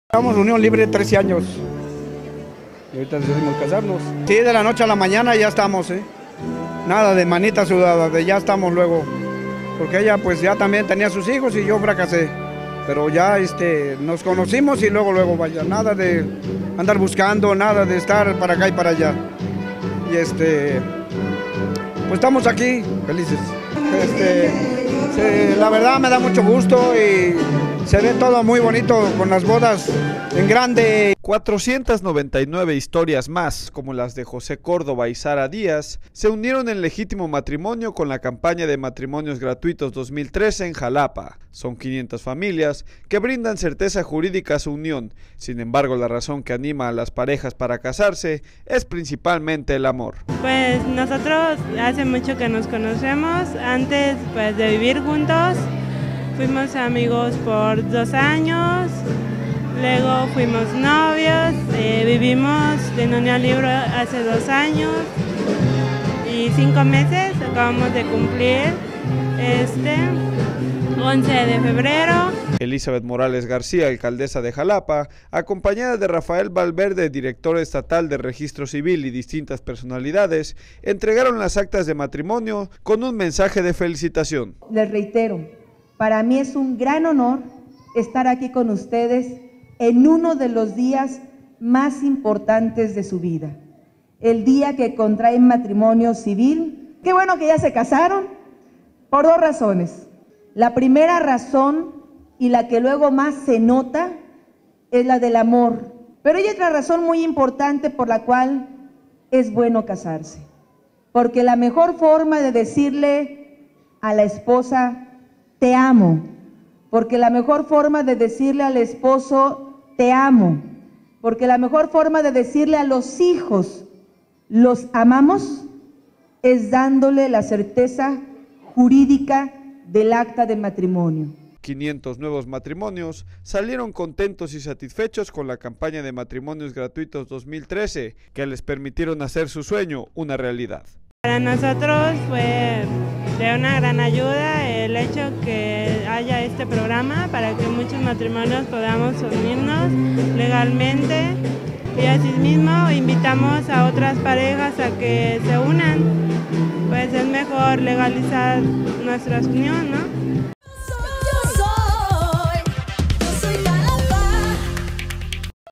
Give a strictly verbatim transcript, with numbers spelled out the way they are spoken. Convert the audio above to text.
Llevamos unión libre trece años y ahorita decidimos casarnos. Sí, de la noche a la mañana ya estamos, ¿eh? Nada de manita sudada, de ya estamos luego. Porque ella pues ya también tenía sus hijos y yo fracasé. Pero ya este, nos conocimos y luego, luego vaya, nada de andar buscando, nada de estar para acá y para allá. Y este, pues estamos aquí, felices. Este, sí, la verdad me da mucho gusto y se ve todo muy bonito con las bodas en grande. cuatrocientas noventa y nueve historias más, como las de José Córdoba y Sara Díaz, se unieron en legítimo matrimonio con la campaña de matrimonios gratuitos dos mil trece en Jalapa. Son quinientas familias que brindan certeza jurídica a su unión. Sin embargo, la razón que anima a las parejas para casarse es principalmente el amor. Pues nosotros hace mucho que nos conocemos, antes pues de vivir juntos. Fuimos amigos por dos años, luego fuimos novios, eh, vivimos en unión libre hace dos años y cinco meses, acabamos de cumplir este once de febrero. Elizabeth Morales García, alcaldesa de Jalapa, acompañada de Rafael Valverde, director estatal de Registro Civil y distintas personalidades, entregaron las actas de matrimonio con un mensaje de felicitación. Les reitero, para mí es un gran honor estar aquí con ustedes en uno de los días más importantes de su vida, el día que contraen matrimonio civil. Qué bueno que ya se casaron, por dos razones. La primera razón, y la que luego más se nota, es la del amor. Pero hay otra razón muy importante por la cual es bueno casarse. Porque la mejor forma de decirle a la esposa, te amo, porque la mejor forma de decirle al esposo, te amo, porque la mejor forma de decirle a los hijos, los amamos, es dándole la certeza jurídica del acta de matrimonio. quinientos nuevos matrimonios salieron contentos y satisfechos con la campaña de matrimonios gratuitos dos mil trece, que les permitieron hacer su sueño una realidad. Para nosotros fue de una gran ayuda el hecho que haya este programa para que muchos matrimonios podamos unirnos legalmente y asimismo invitamos a otras parejas a que se unan, pues es mejor legalizar nuestra unión, ¿no?